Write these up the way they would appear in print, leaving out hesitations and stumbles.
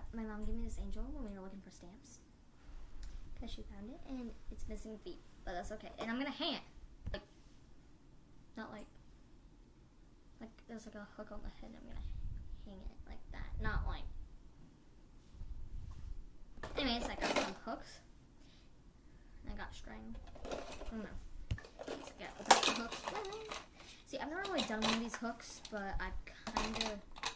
my mom gave me this angel when we were looking for stamps. Because she found it and it's missing feet. But that's okay. And I'm gonna hang it. Like, not like there's like a hook on the head and I'm gonna hang it like that. Not like. Anyways, I got some hooks. I got string. I'm gonna get the hooks. See, I've never really done one of these hooks, but I've kind of.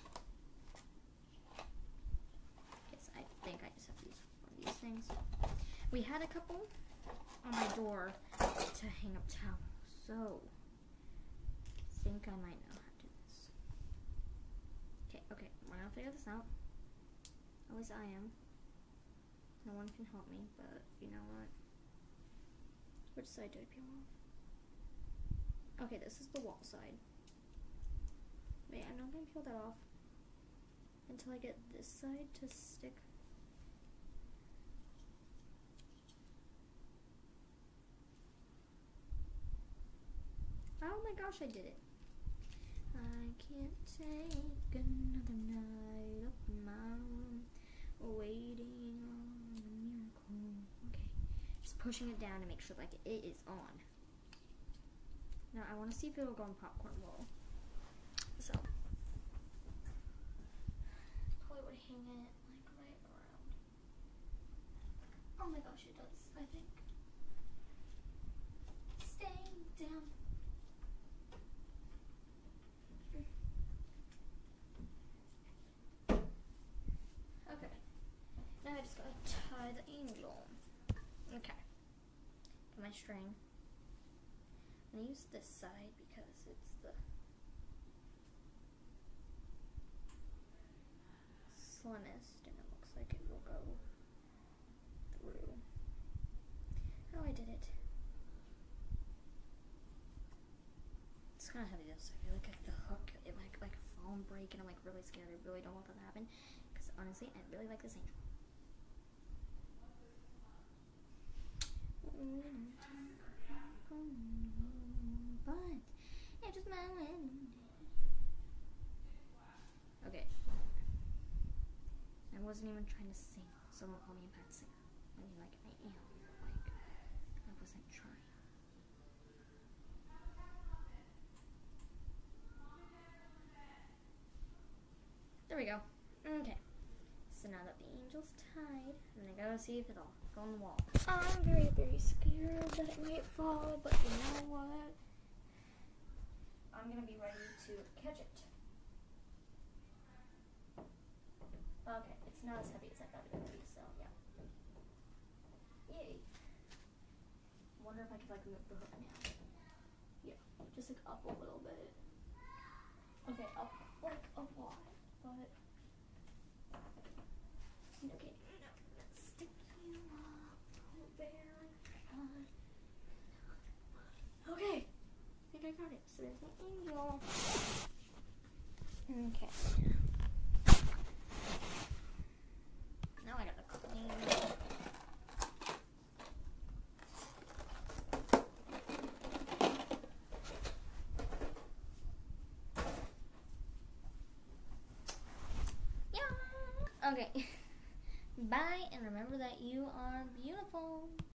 Guess I think I just have to use one of these things. We had a couple on my door to hang up towels, so I think I might know how to do this. Okay, we're gonna figure this out. Always I am. No one can help me, but you know what? Which side do I peel off? Okay, this is the wall side. Wait, I'm not gonna peel that off until I get this side to stick. Oh my gosh, I did it. I can't take another night up in my room waiting on a miracle. Okay, just pushing it down to make sure like it is on. Now I want to see if it'll go in popcorn roll. So probably would hang it like right around. Oh my gosh, it does, I think. Stay down. Okay. Now I just gotta tie the angel. Okay. Get my string. I'm gonna use this side because it's the slimmest and it looks like it will go through. Oh, I did it. It's kind of heavy though, so I feel like the hook, it might like fall and break, and I'm like really scared. I really don't want that to happen because honestly, I really like this angel. But it just my wedding day. Okay. I wasn't even trying to sing. Someone called me a bad singer. I mean, like, I am. Like, I wasn't trying. There we go. Okay. So now that the angel's tied, I'm gonna go see if it'll go on the wall. I'm very, very scared that it might fall, but you know what? I'm gonna be ready to catch it. Okay, it's not as heavy as I thought it would be, so yeah. Yay. Wonder if I could like move the hook now. Yeah, just like up a little bit. Okay, up like a lot, but okay, now I'm gonna stick you up very high. Okay, I think I got it. So there's my angel. Okay. Now I gotta clean it. Yeah. Okay. Bye, and remember that you are beautiful.